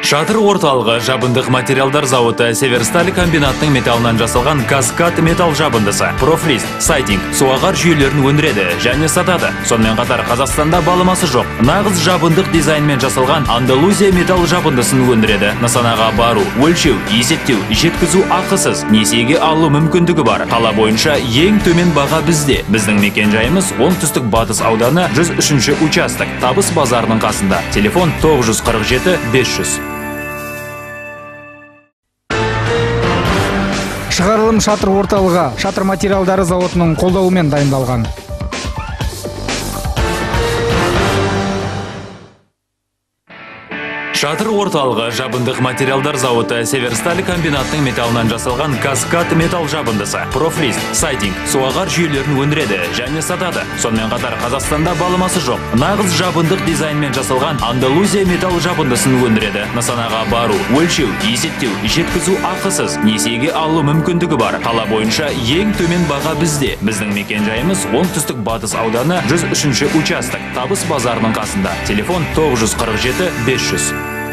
Шатыр орталығы жабындық материалдар зауыты Северсталь комбинаттың металлынан жасалған каскад металл жабындысы, профлист, сайдинг, суағар жүйелерін өндіреді және сатады. Сонымен қатар Қазақстанда баламасы жоқ, нағыз жабындық дизайнмен жасалған Андалузия металл жабындысын өндіреді. Нысанаға бару, өлшеу, есептеу, жеткізу ақысыз, несиеге алу мүмкіндігі бар. Қала бойынша ең төмен баға бізде. Біздің мекен-жайымыз оңтүстік батыс ауданы 103-ші участок, Табыс базарының қасында. Телефон 947 500. Шығарылым шатыр орталығы шатыр материалдары зауытының қолдауымен дайындалған. Шатыр орталығы жабындық материалдар зауыты Северсталь комбинаттың металлынан жасалған каскад металл жабындысы, профлист, сайдинг, суағар жүйелерін өндіреді және сатады. Сонымен қатар Қазақстанда баламасы жоқ, нағыз жабындық дизайнмен жасалған Андалузия металл жабындысын өндіреді. Нысанаға бару, өлшеу, есептеу, жеткізу ақысыз, несиеге алу мүмкіндігі бар. Қала бойынша ең төмен баға бізде. Біздің мекен-жайымыз оңтүстік батыс ауданы 103-ші участок, Табыс базарының қасында. Телефон 947 500.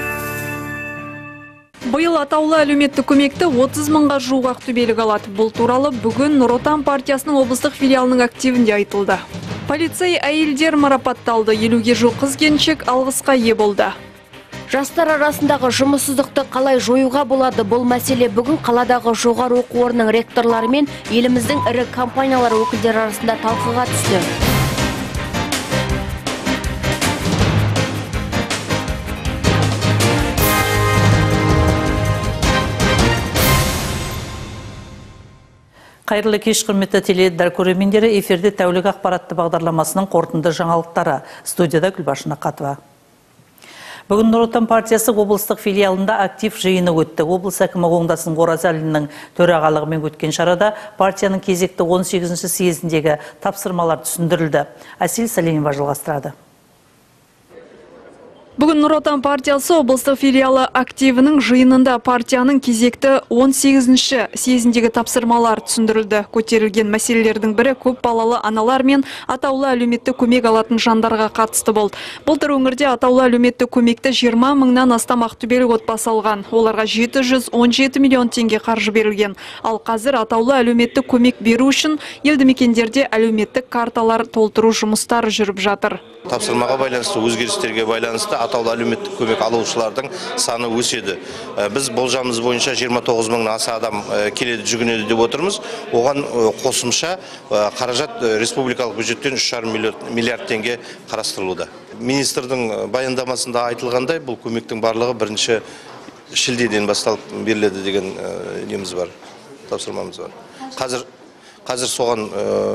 Биыл атаулы әлеуметтік көмекті 30 мыңға жуық ақтөбелік алады. Бұл туралы бүгін Нұр Отан партиясының облыстық филиалының активінде айтылды. Полицей әйелдер марапатталды. 50-ге жуық қыз-келіншек алғысқа ие болды. Жастар арасындағы жұмыссыздықты қалай жоюға болады? Бұл мәселе бүгін қаладағы жоғары оқу орнының ректорлары мен еліміздің ірі компаниялар өкілдері арасында талқыға түсті. Қайырлы кеш, құрметті теледидар көрермендері, эфирде тәулік ақпаратты бағдарламасының қорытынды жаңалықтары. Студияда Гүлбашын Ақатова. Бүгін Нұр Отан партиясы облыстық филиалында актив жиыны өтті. Облыс әкімі Оңдасын Оразалиннің төрағалығымен өткен шарада партияның кезекті 18-ші съезіндегі тапсырмалар түсіндірілді. Әсел Сәлемова жалғастырады. Бүгін Нұр Отан партиясы облыстық филиалы активінің жиынында партияның кезекті 18-ші съезіндегі тапсырмалар түсіндірілді. Көтерілген мәселелердің бірі көп балалы аналар мен атаулы әлеуметтік көмек алатын жандарға қатысты болды. Былтыр өңірде атаулы әлеуметтік көмекті 20 мыңнан астам ақтөбелік отбасы алған. Оларға 717 миллион теңге қаржы берілген. Ал қазір атаулы әлеуметтік көмек беру үшін елді мекендерде әлеуметтік карталар толтыру жұмыстары жүріп жатыр. Тапсырмаға байланысты, өзгерістерге байланысты атаулы әлеуметтік көмек алушылардың саны өседі. Біз болжамымыз бойынша 29 мыңнан аса адам келеді, жүгінеді деп отырмыз. Оған қосымша қаражат республикалық бюджеттен 3,5 миллиард теңге қарастырылуда. Министрдің баяндамасында айтылғандай, бұл көмектің барлығы 1 шілдеден басталып беріледі деген неміз бар, тапсырмамыз бар. Қазір соған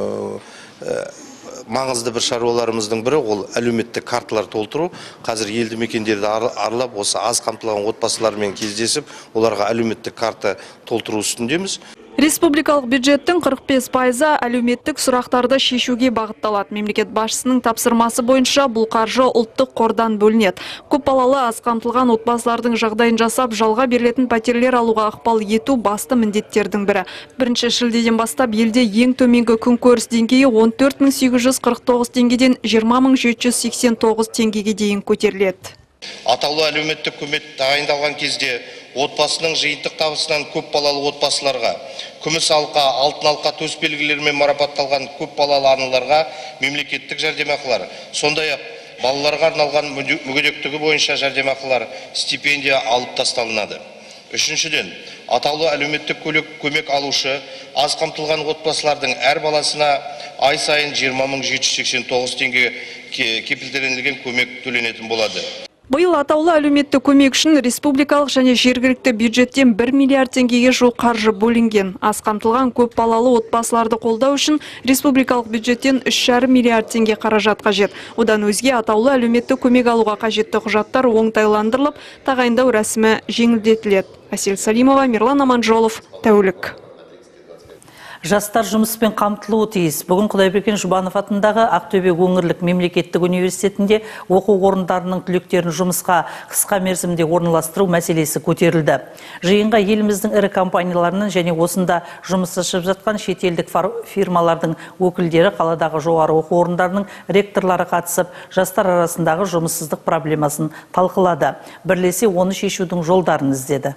маңызды бір шаруаларымыздың бірі ол әлеуметтік карталар толтыру. Қазір елді мекендерді аралап, осы аз қамтылған отбасылармен кездесіп, оларға әлеуметтік карта толтыру үстіндеміз. Республикалық бюджеттің 45% әлеуметтік сұрақтарды шешуге бағытталады. Мемлекет басшысының тапсырмасы бойынша бұл қаржы ұлттық қордан бөлінеді. Көп балалы аз қамтылған отбасылардың жағдайын жасап, жалға берілетін пәтерлер алуға ықпал ету басты міндеттердің бірі. 1 шілдеден бастап елде ең төменгі күнкөріс деңгейі 14.849 теңгеден 20.789 теңгеге дейін көтеріледі. Атаулы әлеуметтік көмек тағайындалған кезде отбасының жиынтық табысынан көп балалы отбасыларға, күміс алқа, алтын алқа төсбелгілерімен марапатталған көп балалы аналарға мемлекеттік жәрдемақылар, сондай-ақ балаларға арналған мүгедектігі бойынша жәрдемақылар, стипендия алып тасталынады. Үшіншіден, атаулы әлеуметтік көмек алушы аз қамтылған отбасылардың әр баласына ай сайын 20.789 теңге кепілдендірілген көмек төленетін болады. Биыл атаулы әлеуметтік көмек үшін республикалық және жергілікті бюджеттен 1 миллиард теңгеге жуық қаржы бөлінген. Аз қамтылған көп балалы отбасыларды қолдау үшін республикалық бюджеттен 3,5 миллиард теңге қаражат қажет. Одан өзге атаулы әлеуметтік көмек алуға қажетті құжаттар оңтайландырылып, тағайындау рәсімі жеңілдетіледі. Әсел Салимова, Мирлан Аманжолов, тәулік. Жастар жұмыспен қамтылуы тиіс. Бүгін Құдайберген Жұбанов атындағы Ақтөбе өңірлік мемлекеттік университетінде оқу орындарының түлектерін жұмысқа қысқа мерзімде орналастыру мәселесі көтерілді. Жиынға еліміздің ірі компанияларының және осында жұмыс жасап жатқан шетелдік фирмалардың өкілдері, қаладағы жоғары оқу орындарының ректорлары қатысып, жастар арасындағы жұмыссыздық проблемасын талқылады. Бірлесе оны шешудің жолдарын іздеді.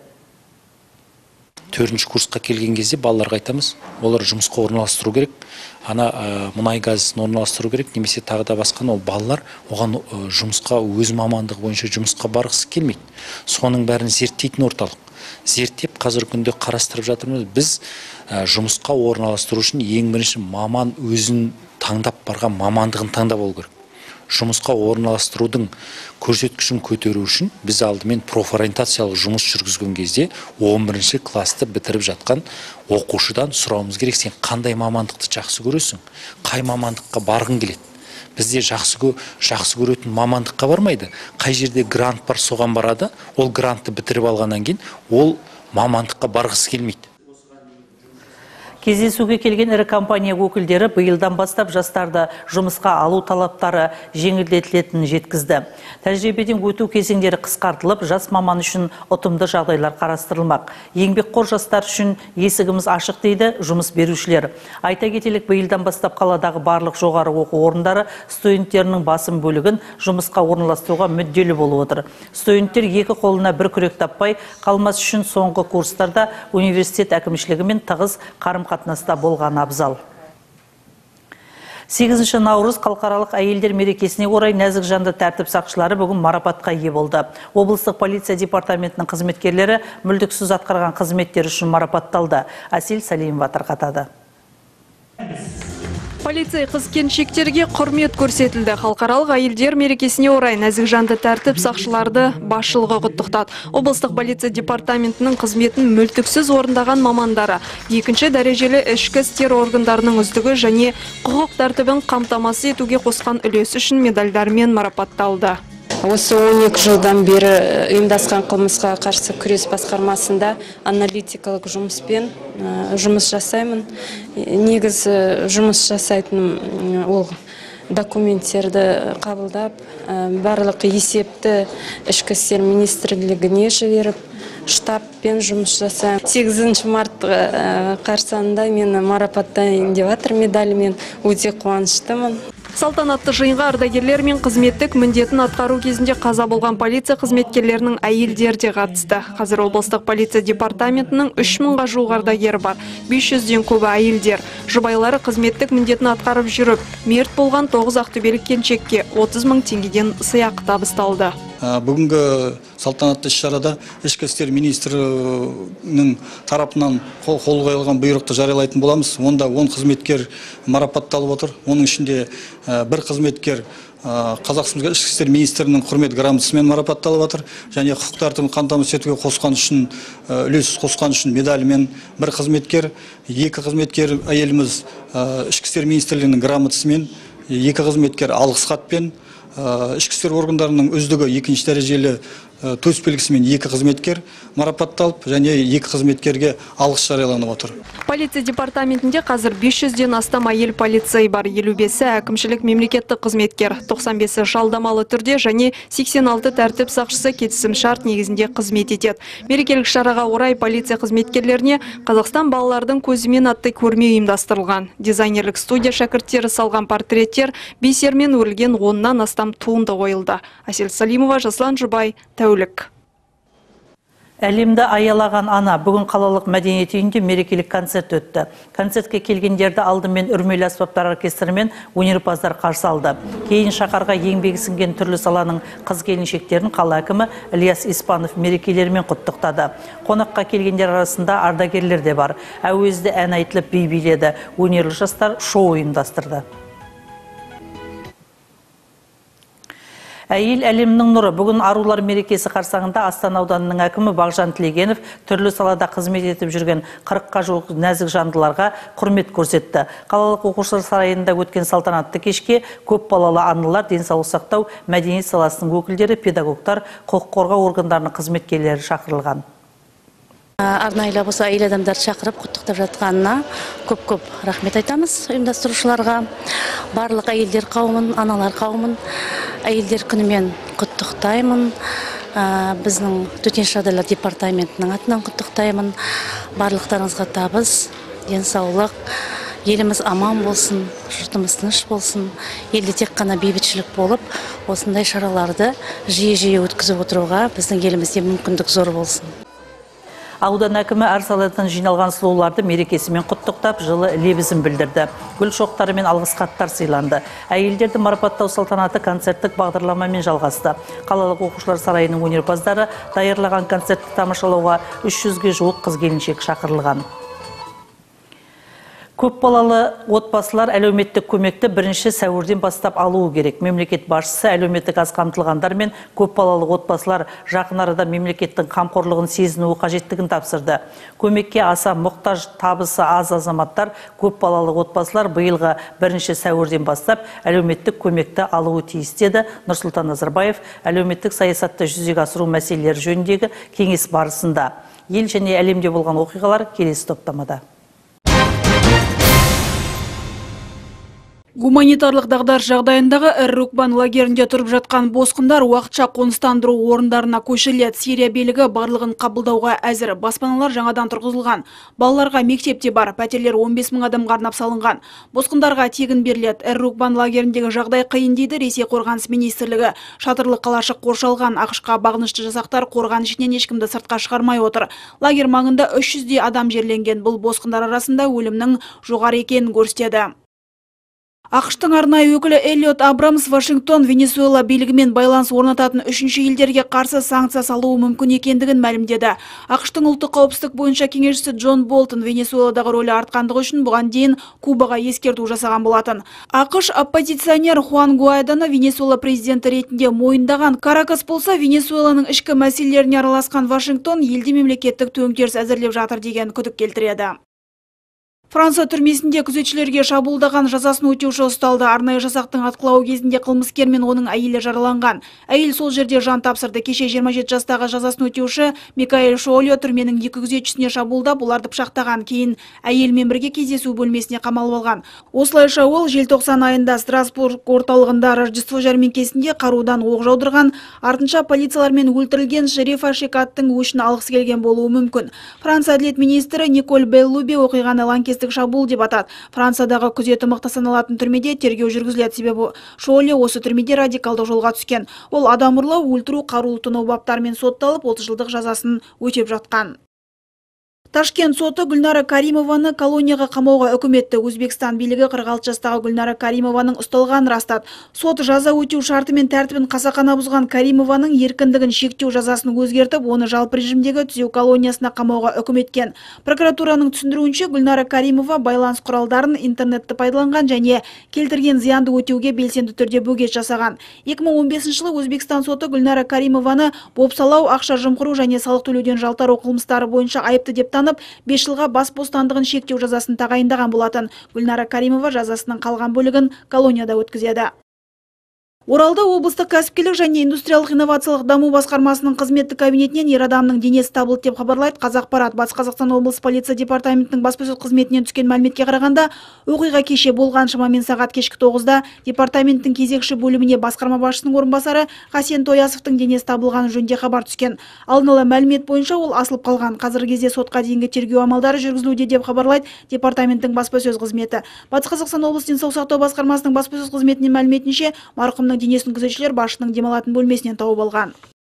4-ші курсқа келген кезде балаларға айтамыз, олар жұмысқа орналастыру керек, мұнай газын орналастыру керек, немесе тағы да басқа. Ол балалар оған жұмысқа, өз мамандығы бойынша жұмысқа барғысы келмейді. Соның бәрін зерттейтін орталық. Зерттеп, қазіргі күнде қарастырып жатырмыз. Біз жұмысқа орналастыру үшін ең бірінші маман өзін таңдап барған мамандығын таңдап болу керек. Жұмысқа орналастырудың көрсеткішін көтеру үшін біз алдымен профориентациялық жұмыс жүргізген кезде 11-ші класты бітіріп жатқан оқушыдан сұрауымыз керек: сен қандай мамандықты жақсы көресің? Қай мамандыққа барғың келеді? Бізде жақсы көретін мамандыққа бармайды. Қай жерде грант бар, соған барады. Ол грантты бітіріп алғаннан кейін ол мамандыққа барғысы келмейді. Кездесуге келген ірі компания өкілдері биылдан бастап жастарды жұмысқа алу талаптары жеңілдетілетінін жеткізді. Тәжірибеден өту кезеңдері қысқартылып, жас маман үшін ұтымды жағдайлар қарастырылмақ. Еңбекқор жастар үшін есігіміз ашық дейді жұмыс берушілер. Айта кетелік, биылдан бастап қаладағы барлық жоғары оқу орындары студенттерінің басым бөлігін жұмысқа орналастыруға мүдделі болып отыр. Студенттер екі қолына бір күрек таппай қалмас үшін соңғы курстарда университет әкімшілігімен тығыз қатынаста болған абзал. 8 наурыз халықаралық әйелдер мерекесіне орай нәзік жанды тәртіп сақшылары бүгін марапатқа ие болды. Облыстық полиция департаментінің қызметкерлері мүлтіксіз атқарған қызметтері үшін марапатталды. Асел Салимова тарқатады. Полиция қыз-келіншектерге құрмет көрсетілді. Халықаралық әйелдер мерекесіне орай нәзік жанды тәртіп сақшыларды басшылығы құттықтады. Облыстық полиция департаментінің қызметін мүлтіксіз орындаған мамандары екінші дәрежелі ішкі істер органдарының үздігі және құқық тәртібін қамтамасыз етуге қосқан үлесі үшін медальдармен марапатталды. Осы 12 жылдан бері ұйымдасқан қылмысқа қарсы күрес басқармасында аналитикалық жұмыспен жұмыс жасаймын. Негізі жұмыс жасайтыным ол документтерді қабылдап, барлық есепті ішкі істер министрлігіне жіберіп, штабпен жұмыс жасаймын. 8 март қарсаңында мені марапаттайын деп жатыр медальмен, өте қуаныштымын. Салтанатты жиынға ардагерлер мен қызметтік міндетін атқару кезінде қаза болған полиция қызметкерлерінің әйелдері де қатысты. Қазір облыстық полиция департаментінің 3000-ға жуық ардагері бар. 500-ден көбі әйелдер. Жұбайлары қызметтік міндетін атқарып жүріп, мерт болған 9 ақтөбелік келіншекке 30 000 теңгеден сыйақы табысталды. Бүгінгі салтанатты іс-шарада ішкі істер министрінің тарапынан қол қойылған бұйрықты жариялайтын боламыз. Онда 10 қызметкер марапатталып отыр. Оның ішінде бір қызметкер Қазақстан ішкі істер министрінің құрмет грамотасымен марапатталып отыр. Және құқық тәртібін қамтамасыз етуге қосқан үшін, үлес қосқан үшін медальмен бір қызметкер, екі қызметкер әйеліміз ішкі істер министрлігінің грамотасымен, екі қызметкер алғыс хатпен, ішкі істер органдарының үздігі екінші дәрежелі төсбелгісімен екі қызметкер марапатталып, және екі қызметкерге алғыс жарияланып отыр. Полиция департаментінде қазір 500-ден астам әйел полицей бар, 55-і әкімшілік мемлекеттік қызметкер, 95-і жалдамалы түрде және 86 тәртіп сақшысы кетісім шарт негізінде қызмет етеді. Мерекелік шараға орай полиция қызметкерлеріне Қазақстан балалардың көзімен атты көрме ұйымдастырылған. Дизайнерлік студия шәкірттері салған портреттер, бисермен өрілген 10-нан астам туынды қойылды. Асел Салимова, Жаслан Жұбай, Тәулік. Әлемді аялаған ана бүгін қалалық мәдениет үйінде мерекелік концерт өтті. Концертке келгендерді алдымен Үрмелі аспаптар оркестрі мен өнерпаздар қарсы алды. Кейін шаһарға еңбегі сіңген түрлі саланың қыз-келіншектерін қала әкімі Ильяс Испанов мерекелерімен құттықтады. Қонаққа келгендер арасында ардагерлер де бар. Әуезді ән айтылып би биледі. Өнерлі жастар шоу ұйымдастырды. Әйел әлемнің нұры бүгін арулар мерекесі қарсаңында Астана ауданының әкімі Бағжан Тілегенов түрлі салада қызмет етіп жүрген 40-қа жуық нәзік жандыларға құрмет көрсетті. Қалалық оқушылар сарайында өткен салтанатты кешке көп балалы аналар, денсаулық сақтау, мәдениет саласының өкілдері, педагогтар, құқық қорғау органдарының қызметкерлері шақырылған. Арнайы болса әйел адамдар шақырып құттықтап жатқанына көп рахмет айтамыз ұйымдастырушыларға. Барлық әйелдер қауымын, аналар қауымын әйелдер күнімен құттықтаймын. Біздің төтенше жағдайлар департаментінің атынан құттықтаймын. Барлықтарыңызға табыс, денсаулық, еліміз аман болсын, жұртымыз тыныш болсын. Елде тек қана бейбітшілік болып, осындай шараларды жиі өткізіп отыруға біздің елімізде мүмкіндік зор болсын. Аудан әкімі әр саладан жиналған сұлуларды мерекесімен құттықтап, жылы лебізін білдірді. Гүл шоқтары мен алғыс хаттар сыйланды. Әйелдерді марапаттау салтанаты концерттік бағдарламамен жалғасты. Қалалық оқушылар сарайының өнерпаздары даярлаған концертті тамашалауға 300-ге жуық қыз-келіншек шақырылған. Көп балалы отбасылар әлеуметтік көмекті 1 сәуірден бастап алуы керек. Мемлекет басшысы әлеуметтік аз қамтылғандар мен көп балалы отбасылар жақын арада мемлекеттің қамқорлығын сезінуі қажеттігін тапсырды. Көмекке аса мұқтаж, табысы аз азаматтар, көп балалы отбасылар биылғы 1 сәуірден бастап әлеуметтік көмекті алуы тиіс деді Нұрсұлтан Назарбаев әлеуметтік саясатты жүзеге асыру мәселелері жөніндегі кеңес барысында. Ел және әлемде болған оқиғалар келесі топтамада. Гуманитарлық дағдарыс жағдайындағы Эр-Рукбан лагерінде тұрып жатқан босқындар уақытша қоныстандыру орындарына көшіріледі. Сирия билігі барлығын қабылдауға әзір. Баспаналар жаңадан тұрғызылған. Балаларға мектепте бар. Пәтерлер 15 000 адамға арнап салынған. Босқындарға тегін беріледі. Эр-Рукбан лагеріндегі жағдай қиын дейді Ресей қорғаныс министрлігі. Шатырлы қалашық қоршалған. ақш-қа бағынышты жасақтар қорған ішінен ешкімді сыртқа шығармай отыр. Лагер маңында 300 адам жерленген. Бұл босқындар арасында өлімнің жоғары екенін көрсетеді. ақш-тың арнайы өкілі Эллиот Абрамс Вашингтон Венесуэла билігімен байланыс орнататын 3-ші елдерге қарсы санкция салуы мүмкін екендігін мәлімдеді. ақш-тың ұлттық қауіпсіздік бойынша кеңесшісі Джон Болтон Венесуэладағы рөлі артқандығы үшін бұған дейін Кубаға ескерту жасаған болатын. ақш оппозиционер Хуан Гуайдоны Венесуэла президенті ретінде мойындаған. Каракас болса, Венесуэланың ішкі мәселелеріне араласқан Вашингтон елде мемлекеттік төңкеріс әзірлеп жатыр деген күдік келтіреді. Франция түрмесінде күзетшілерге шабуылдаған жазасын өтеуші ұсталды. Арнайы жасақтың атқылауы кезінде қылмыскер мен оның әйелі жараланған. Әйел сол жерде жан тапсырды. Кеше 27 жастағы жазасын өтеуші Микаэль Шолио түрменің 2 күзетшісіне шабуылдап, оларды пышақтаған. Кейін әйелмен бірге кездесу бөлмесіне қамалып алған. Осылайша ол желтоқсан айында Страсбург орталығында Рождество жәрмеңкесінде қарудан оқ жаудырған. Артынша полициялармен өлтірілген Шерифа Шекаттың өшін алғысы келген болуы мүмкін. Франция әділет министрі Николь Беллубе оқиғаны лаңкестік шабуыл деп атады. Франциядағы күзеті мықты саналатын түрмеде тергеу жүргізіледі, себебі Шолио осы түрмеде радикалдық жолға түскен. Ол адам ұрлау, өлтіру, қарулы тонау баптарымен сотталып, 30 жылдық жазасын өтеп жатқан. Ташкент соты Гүлнара Каримованы колонияға қамауға үкіметті. Өзбекстан билігі 46 жастағы Гүлнара Каримованың ұсталғанын растады. Сот жаза өтеу шарты мен тәртібін қасақана бұзған Каримованың еркіндігін шектеу жазасын өзгертіп, оны жалпы режимдегі түзеу колониясына қамауға үкіметкен. Прокуратураның түсіндіруінше, Гүлнара Каримова байланыс құралдарын, интернетті пайдаланған және келтірген зиянды өтеуге белсенді түрде бөгет жасаған. 2015 жылы Өзбекстан соты Гүлнара Каримованы бопсалау, ақша жымқыру және салық төлеуден жалтару қылмыстары бойынша айыпты деп 5 жылға бас бостандығын шектеу жазасын тағайындаған болатын. Гүлнара Каримова жазасының қалған бөлігін колонияда өткізеді. Оралда облыстық кәсіпкерлік және индустриялық инновациялық даму басқармасының қызметтік кабинетінен ер адамның денесі табылды деп хабарлайды Қазақпарат. Батыс Қазақстан облысы полиция департаментінің баспасөз қызметінен түскен мәліметке қарағанда, оқиға кеше болған. Шамамен сағат кешкі 9-да департаменттің кезекші бөліміне басқарма басшысының орынбасары Хасен Тоясовтың денесі табылғаны жөнінде хабар түскен. Алдын ала мәлімет бойынша ол асылып қалған. Қазіргі кезде сотқа дейінгі тергеу амалдары жүргізілуде деп хабарлайды департаменттің баспасөз қызметі. Батыс Қазақстан облысы денсаулық сақтау басқармасының баспасөз қызметінің мәліметінше, марқұмның денесін күзетшілер басшының демалатын бөлмесінен тауып алған.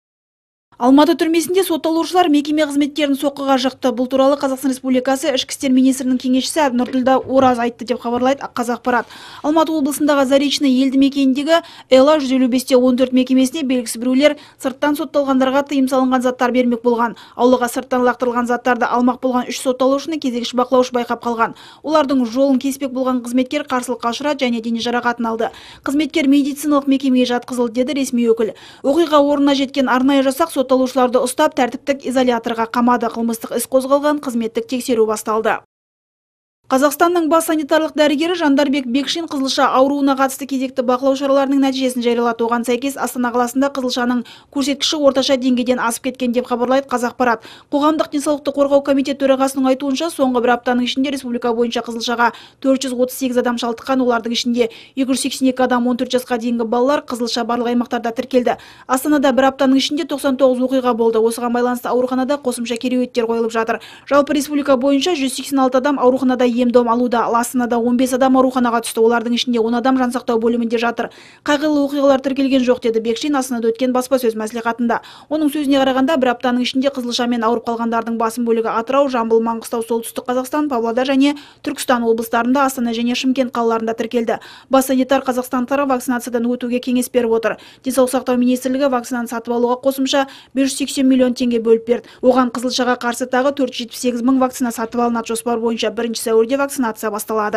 Алматы түрмесінде сотталушылар мекеме қызметкерін соққыға жықты. Бұл туралы Қазақстан Республикасы ішкі істер министрінің кеңесшісі Нұрділдә Ораз айтты деп хабарлайды Қазақпарат. Алматы облысындағы Заречный елді мекеніндегі Эла 155-14 мекемесіне белгісіз біреулер сырттан сотталғандарға тыйым салынған заттар бермек болған. Аулаға сырттан лақтырылған заттарды алмақ болған 3 сотталушыны кезекші бақылаушы байқап қалған. Олардың жолын кеспек болған қызметкер қарсылыққа ұшырады және дене жарақатын алды. Қызметкер медициналық мекемеге жатқызылды деді ресми өкіл. Оқиға орнына жеткен арнайы жасақ сотталушыларды ұстап тәртіптік изоляторға қамады. Қылмыстық іс қозғалған, қызметтік тексеру басталды. Қазақстанның бас санитарлық дәрігері Жандарбек Бекшин қызылша ауруына қатысты кезекті бақылау шараларының нәтижесін жариялады. Оған сәйкес Астана қаласында қызылшаның көрсеткіші орташа деңгейден асып кеткен деп хабарлайды Қазақпарат. Қоғамдық денсаулықты қорғау комитет төрағасының айтуынша, соңғы бір аптаның ішінде республика бойынша қызылшаға 438 адам шалдыққан, олардың ішінде 282 адам 14 жасқа дейінгі балалар. Қызылша барлық аймақтарда тіркелді. Астанада бір аптаның ішінде 99 оқиға болды. Осыған байланысты ауруханада қосымша кереуеттер қойылып жатыр. Жалпы республика бойынша 186 адам ауруханада ем-дом алуда. Астанада 15 адам ауруханаға түсті. Олардың ішінде 10 адам жансақтау бөлімінде жатыр. Қайғылы оқиғалар тіркелген жоқ, деді Бекшин Астанада өткен баспасөз мәслихатында. Оның сөзіне қарағанда, бір аптаның ішінде қызылшамен ауырып қалғандардың басым бөлігі Атырау, Жамбыл, Маңғыстау, Солтүстік Қазақстан, Павлодар және Түркістан облыстарында, Астана және Шымкент қалаларында тіркелді. Бас санитар қазақстандықтарға вакцинациядан өтуге кеңес беріп отыр. Денсаулық сақтау министрлігі вакцинаны сатып алуға қосымша 580 миллион теңге бөліп берді. Оған қызылшаға қарсы тағы 478 мың вакцина сатып алынады. Жоспар бойынша 1 сәуірде вакцинация басталады.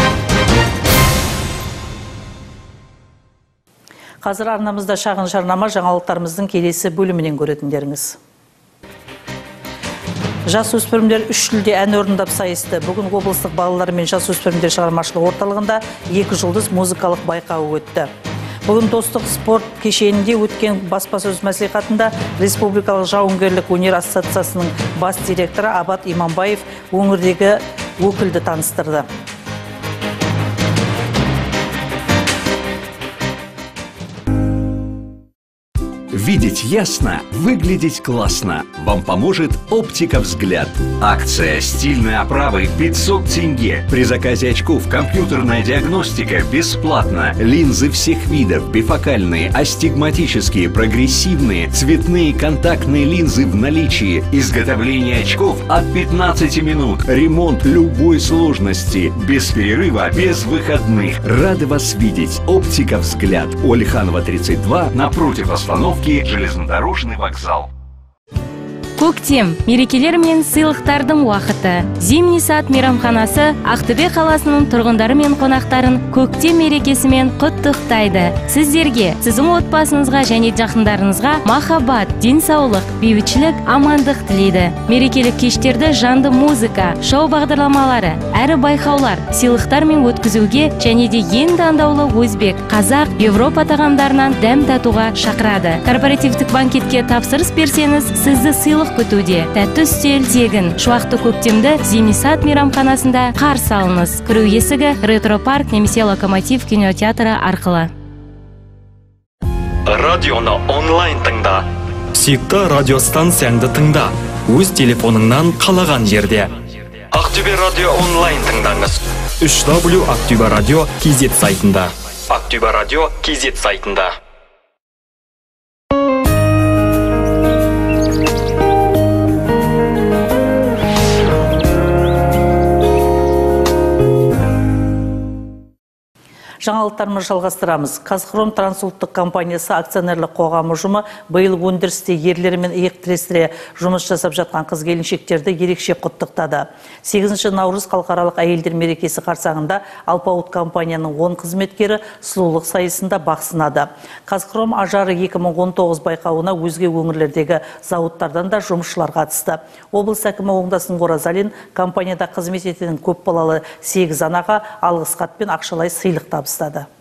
Қазір арнамызда шағын жарнама, жаңалықтарымыздың келесі бөлімінен көретіндеріңіз. Жасөспірімдер 3 шілде ән орындап сайысты. Бүгін облыстық балалар мен жасөспірімдер шығармашылық орталығында 2 жұлдыз музыкалық байқауы өтті. Бүгін достық спорт кешенінде өткен баспасөз мәслихатында Республикалық жауынгерлік өнер ассоциациясының бас директоры Абат Иманбаев өңірдегі өкілді таныстырды. Видеть ясно, выглядеть классно. Вам поможет «Оптика Взгляд». Акция «Стильной оправы» 500 тенге. При заказе очков компьютерная диагностика бесплатно. Линзы всех видов, бифокальные, астигматические, прогрессивные, цветные контактные линзы в наличии. Изготовление очков от 15 минут. Ремонт любой сложности. Без перерыва, без выходных. Рады вас видеть. «Оптика Взгляд». Олеханова, 32, напротив остановки железнодорожный вокзал. Көктем, мерекелер мен сыйлықтардың уақыты. Зимний сад мейрамханасы Ақтөбе қаласының тұрғындары мен қонақтарын көктем мерекесімен құттықтайды. Сіздерге, сіздің отбасыңызға және жақындарыңызға махаббат, денсаулық, бейбітшілік, амандық тілейді. Мерекелік кештерді жанды музыка, шоу бағдарламалары, әрі байқаулар, сыйлықтармен өткізуге және де ең таңдаулы өзбек, қазақ, Европа тағамдарынан дәм татуға шақырады. Корпоративтік банкетке тапсырыс берсеңіз, сізді сыйлық күтуде. Тәтті үстел тегін. Шуақты көктемді Зимний сад мейрамханасында қарсы алыңыз. Кіру есігі Ретро-парк немесе Локомотив кинотеатры арқылы. Радионы онлайн тыңда. Сүйікті радиостанцияңды тыңда. Өз телефоныңнан қалаған жерде. Ақтөбе радио онлайн тыңдаңыз. 3W Ақтөбе радио KZ сайтында. Ақтөбе радио KZ сайтында. Жаңалықтарымыз жалғастырамыз. Қазхром трансұлттық компаниясы акционерлік қоғамы ұжымы биыл өндірісте ерлер мен иық тірестіре жұмыс жасап жатқан қыз-келіншектерді ерекше құттықтады. 8 наурыз халықаралық әйелдер мерекесі қарсаңында Алпауыт компанияның 10 қызметкері сұлулық сайысында бақ сынады. Қазхром ажары 2019 байқауына өзге өңірлердегі зауыттардан да жұмысшылар қатысты. Облыс әкімі Оңдасын Оразалин компанияда қызмет ететін көп балалы 8 анаға алғыс хат пен ақшалай сыйлық табыстады.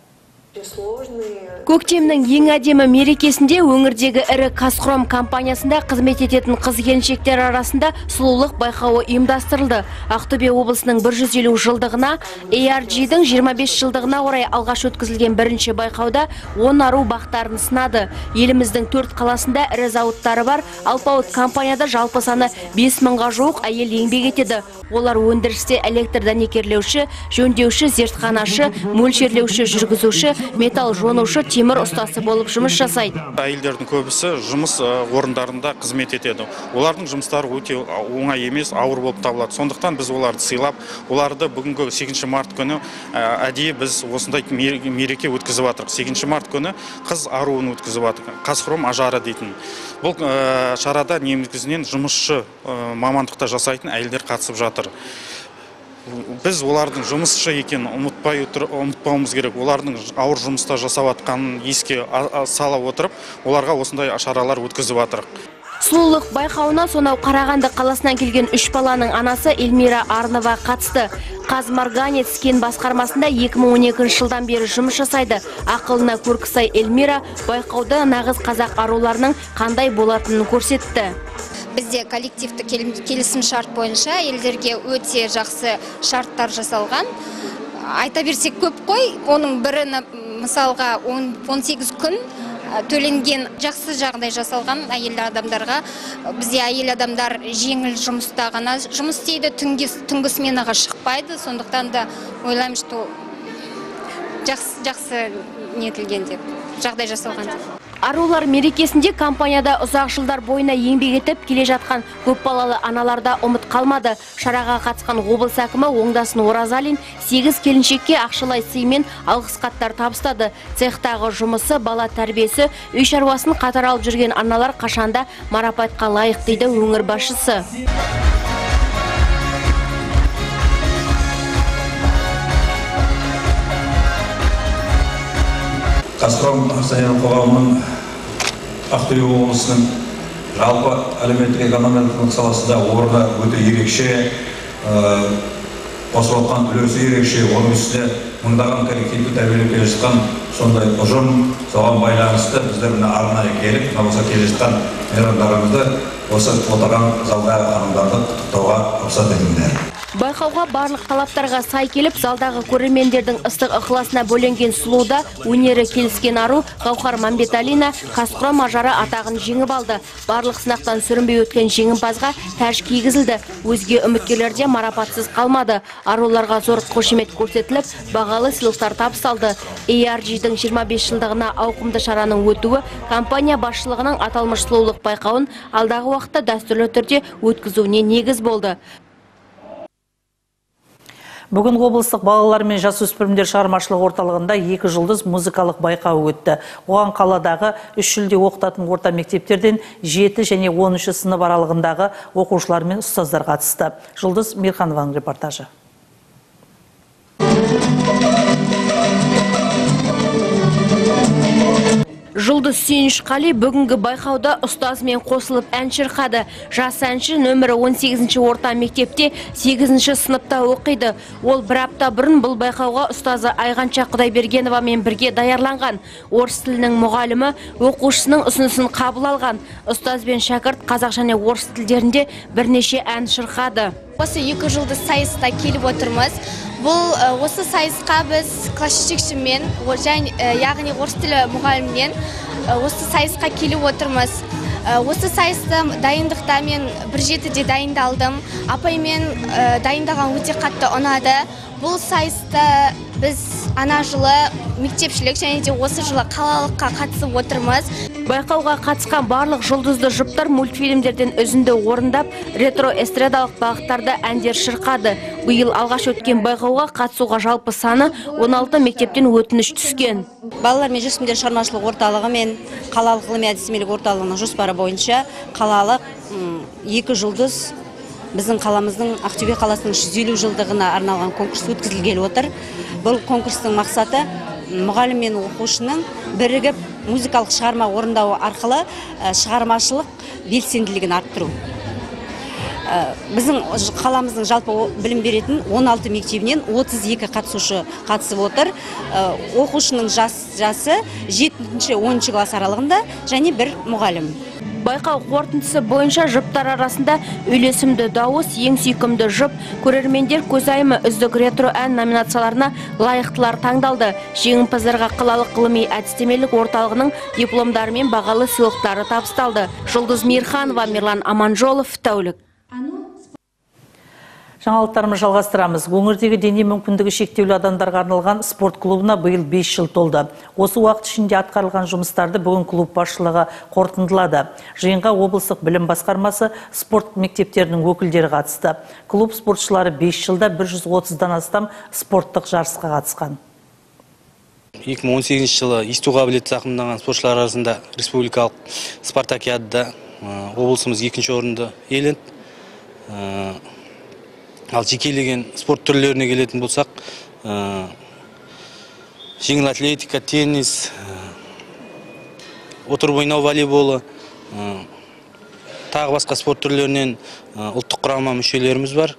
Көктемнің ең әдемі мерекесінде өңірдегі ірі Қазхром компаниясында қызмет ететін қыз-келіншектер арасында сұлулық байқауы ұйымдастырылды. Ақтөбе облысының 150 жылдығына, ARG-дің 25 жылдығына орай алғаш өткізілген бірінші байқауда 10 ару бақтарын сынады. Еліміздің 4 қаласында ірі зауыттары бар. Алпауыт компанияда жалпы саны 5000-ға жуық әйел еңбек етеді. Олар өндірісте электр дәнекерлеуші, жөндеуші, зертханашы, мөлшерлеуші, жүргізуші, металл жонушы, темір ұстасы болып жұмыс жасайды. Әйелдердің көбісі жұмыс орындарында қызмет етеді. Олардың жұмыстары өте оңай емес, ауыр болып табылады. Сондықтан біз оларды сыйлап, оларды бүгінгі 8 март күні әдейі біз осындай мереке өткізіп жатырық. 8 март күні қыз аруын өткізіп жатырық. Қазхром ажары дейтін. Бұл шарада негізінен жұмысшы мамандықта жасайтын әйелдер қатысып жатыр. Біз олардың жұмысшы екенін ұмытпауымыз керек. Олардың ауыр жұмыста жасап жатқанын еске сала отырып, оларға осындай шаралар өткізіп жатырық. Сұлулық байқауына сонау Қарағанды қаласынан келген 3 баланың анасы Эльмира Арнова қатысты. Қазмарганец кен басқармасында 2012 жылдан бері жұмыс жасайды. Ақылына көркі сай Эльмира байқауда нағыз қазақ аруларының қандай болатынын көрсетті. Бізде коллективті келісім шарт бойынша елдерге өте жақсы шарттар жасалған. Айта берсек көп қой, оның бірі мысалға 18 күн төленген жақсы жағдай жасалған әйел адамдарға. Бізде әйел адамдар жеңіл жұмыста ғана жұмыс істейді, түнгі сменаға шықпайды, сондықтан да ойлаймын, что жақсы нетілген деп, жағдай жасалған деп. Арулар мерекесінде компанияда ұзақ жылдар бойына еңбек етіп келе жатқан көпбалалы аналарда ұмыт қалмады. Шараға қатысқан облыс әкімі Оңдасын Оразалин 8 келіншекке ақшалай сыймен алғыс хаттар табыстады. Цехтағы жұмысы, бала тәрбиесі, үй шаруасын қатар алып жүрген аналар қашанда марапатқа лайық дейді өңір басшысы. Қазхром акционерлік қоғамының Ақтөбе облысының жалпы әлеуметтік экономикалық саласында орны өте ерекше, қосып отқан үлесі ерекше, оның үстіне мыңдаған коллективті тәрбиелеп келе жатқан сондай ұжым, соған байланысты біздер мына арнайы келіп, мына келе жатқан мейрамдарымызды осы отырған залдағы ханымдарды құттықтауға рұқсат етіңіздер. Байқауға барлық талаптарға сай келіп, залдағы көрермендердің ыстық ықыласына бөленген сұлуда өнері келіскен ару Гаухар Мамбеталина Қазхром ажары атағын жеңіп алды. Барлық сынақтан сүрінбей өткен жеңімпазға тәж кигізілді. Өзге үміткерлерде марапатсыз қалмады. Аруларға зор қошемет көрсетіліп, бағалы сыйлықтар табысталды. ARG-дің 25 жылдығына ауқымды шараның өтуі компания басшылығының аталмыш сұлулық байқауын алдағы уақытта дәстүрлі түрде өткізуіне негіз болды. Бүгін облыстық балалар мен жасөспірімдер шығармашылық орталығында 2 жұлдыз музыкалық байқауы өтті. Оған қаладағы 3 жүлде оқытатын орта мектептерден 7 және 13 сынып аралығындағы оқушылар мен ұстаздар қатысты. Жұлдыз Мирханованың репортажы. Жұлдыз Сүйінішқали бүгінгі байқауда ұстазымен қосылып ән шырқады. Жас әнші нөмірі 18-ші орта мектепте 8-ші сыныпта оқиды. Ол бір апта бұрын бұл байқауға ұстазы Айғанша Құдайбергеновамен бірге даярланған. Орыс тілінің мұғалімі оқушысының ұсынысын қабыл алған. Ұстаз бен шәкірт қазақ және орыс тілдерінде бірнеше ән шырқады. Осы 2 жылды сайыста келіп отырмыз. Бұл осы сайысқа біз класс жетекшімен, яғни орыс тілі мұғаліммен осы сайысқа келіп отырмыз. Осы сайысты дайындықта мен 1-7-де дайындалдым. Апаймен дайындаған өте қатты ұнады. Бұл сайысты біз ана жылы мектепшілік және де осы жылы қалалыққа қатысып отырмыз. Байқауға қатысқан барлық жұлдызды жұптар мультфильмдерден үзінді орындап, ретро-эстрадалық бағыттарда әндер шырқады. Биыл алғаш өткен байқауға қатысуға жалпы саны 16 мектептен өтініш түскен. Балалар мен жасөспірімдер шығармашылық орталығы мен қалалық ғылыми әдістемелік орталығының жоспары бойынша қалалық 2 жұлдыз біздің қаламыздың Ақтөбе қаласының 150 жылдығына арналған конкурс өткізілгелі отыр. Бұл конкурстың мақсаты мұғалім мен оқушының бірігіп музыкалық шығарма орындауы арқылы шығармашылық белсенділігін арттыру. Біздің қаламыздың жалпы білім беретін 16 мектебінен 32 қатысушы қатысып отыр. Оқушының жасы 7-10 класс аралығында және бір мұғалім. Байқау қорытындысы бойынша жұптар арасында үйлесімді дауыс, ең сүйкімді жұп, көрермендер көзайымы үздік ретро ән номинацияларына лайықтылар таңдалды. Жеңімпаздарға қалалық ғылыми әдістемелік орталығының дипломдары мен бағалы сыйлықтары табысталды. Жұлдыз Мирханова, Мирлан Аманжолов, тәулік. Жаңалықтарымыз жалғастырамыз. Өңірдегі дене мүмкіндігі шектеулі адамдарға арналған спорт клубына биыл 5 жыл толды. Осы уақыт ішінде атқарылған жұмыстарды бүгін клуб басшылығы қорытындылады. Жиынға облыстық білім басқармасы спорт мектептерінің өкілдері қатысты. Клуб спортшылары 5 жылда 130-дан астам спорттық жарысқа қатысқан. 2018 жылы есту қабілеті зақымданған спортшылар арасында республикалық спартакиадада облысымыз 2-ші орынды иеленді. Ал жекелеген спорт түрлеріне келетін болсақ, жеңіл атлетика, теннис, отырып ойнау волейболы, тағы басқа спорт түрлерінен ұлттық құрама мүшелеріміз бар.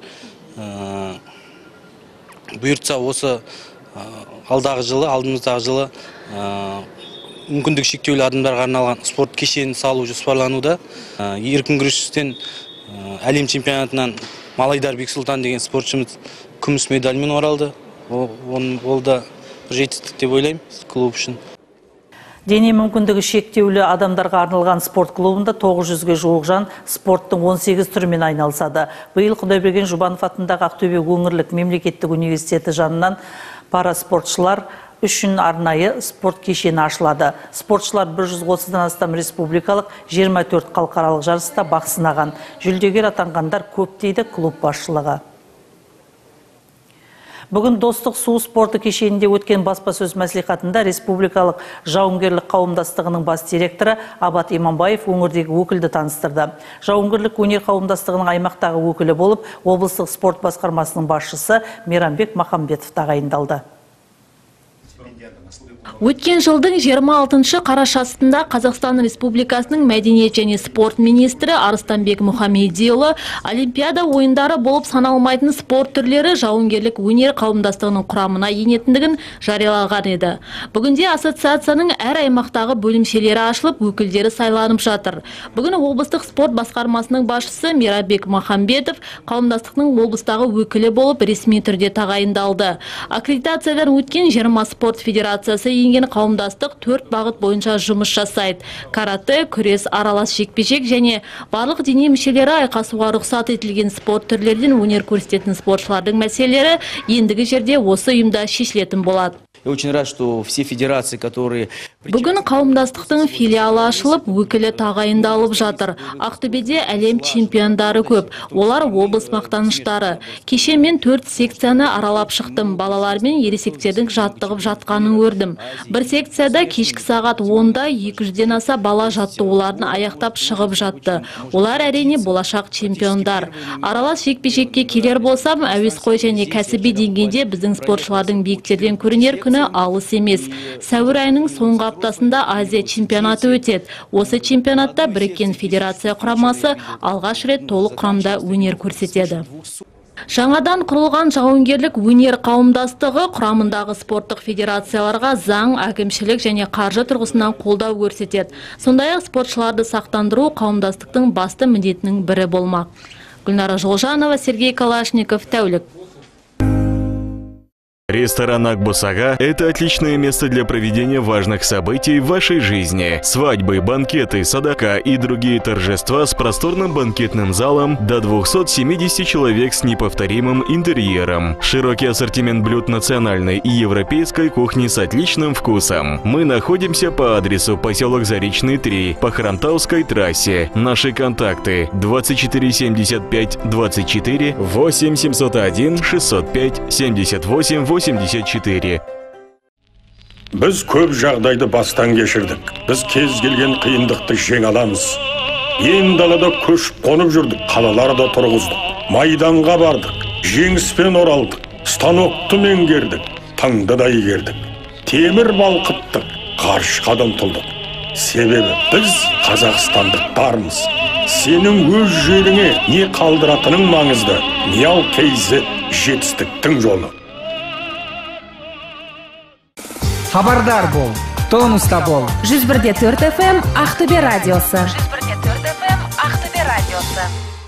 Бұйыртса осы алдымыздағы жылы мүмкіндігі шектеулі адамдарға арналған спорт кешенін салу жоспарлануда. Еркін күрестен әлем чемпионатынан Малайдар Бексұлтан деген спортшымыз күміс медальмен оралды. Ол да жетістік деп ойлаймын клуб үшін. Дене мүмкіндігі шектеулі адамдарға арналған спорт клубында 900-ге жуық жан спорттың 18 түрімен айналысады. Биыл Құдайберген Жұбанов атындағы Ақтөбе өңірлік мемлекеттік университеті жанынан параспортшылар үшін арнайы спорт кешені ашылады. Спортшылар 130-дан астам республикалық, 24 халықаралық жарыста бақ сынаған. Жүлдегер атанғандар көп дейді клуб басшылығы. Бүгін Достық су спорты кешенінде өткен баспасөз мәслихатында республикалық жауынгерлік қауымдастығының бас директоры Абат Иманбаев өңірдегі өкілді таныстырды. Жауынгерлік өнер қауымдастығының аймақтағы өкілі болып, облыстық спорт басқармасының басшысы Мейрамбек Махамбетов тағайындалды. Өткен жылдың 26 қарашасында Қазақстан Республикасының мәдениет және спорт министрі Арыстанбек Мұхамедиұлы Олимпиада ойындары болып саналмайтын спорт түрлері жауынгерлік өнер қауымдастығының құрамына енетіндігін жариялаған еді. Бүгінде ассоциацияның әр аймақтағы бөлімшелері ашылып, өкілдері сайланып жатыр. Бүгін облыстық спорт басқармасының басшысы Мейрамбек Махамбетов қауымдастықтың облыстағы өкілі болып ресми түрде тағайындалды. Аккредитациядан өткен 20 спорт федерациясы енген қауымдастық 4 бағыт бойынша жұмыс жасайды. Карате, күрес, аралас жекпе-жек және барлық дене мүшелері айқасуға рұқсат етілген спорт түрлерден өнер көрсететін спортшылардың мәселелері ендігі жерде осы ұйымда шешілетін болады. Я очень рад, что все федерации, которые... Бүгін қауымдастықтың филиалы ашылып, өкілі тағайындалып жатыр. Ақтөбеде әлем чемпиондары көп. Олар облыс мақтаныштары. Кеше мен 4 секцияны аралап шықтым. Балалармен ересектердің жаттығып жатқанын көрдім. Бір секцияда кешкі сағат 10-да 200-ден аса бала жаттығуларын аяқтап шығып жатты. Олар әрине болашақ чемпиондар. Аралас жекпе-жекке келер болсам, әуесқой және кәсіби деңгейде біздің спортшылардың биіктерден көрінер күні алыс емес. Сәуір айының соңғы аптасында Азия чемпионаты өтеді. Осы чемпионатта біріккен федерация құрамасы алғаш рет толық құрамда өнер көрсетеді. Жаңадан құрылған жауынгерлік өнер қауымдастығы құрамындағы спорттық федерацияларға заң, әкімшілік және қаржы тұрғысынан қолдау көрсетеді. Сондай-ақ спортшыларды сақтандыру қауымдастықтың басты міндетінің бірі болмақ. Гүлнара Жолжанова, Сергей Калашников, Тәулік. Ресторан Акбусага – это отличное место для проведения важных событий в вашей жизни. Свадьбы, банкеты, садака и другие торжества с просторным банкетным залом до 270 человек с неповторимым интерьером. Широкий ассортимент блюд национальной и европейской кухни с отличным вкусом. Мы находимся по адресу поселок Заречный 3 по Хромтауской трассе. Наши контакты 24 75 24 8 701 605 78 84. Біз көп жағдайды бастан кешірдік. Біз кез келген қиындықты жеңе аламыз. Ен далада көшіп қонып жүрдік, қалаларда тұрғыздық. Майданға бардық, жеңіспен оралдық, станокты меңгердік, таңды да игердік. Темір балқыттық, ғарышқа да ұмтылдық. Себебі біз қазақстандықтармыз. Сенің өз жеріңе не қалдыратының маңызды, не ал кейзі жетістіктің жолы. Хабардар бол, тонуста бол. 101.4 FM Ақтөбе радиосы. 101.4 FM Ақтөбе радиосы.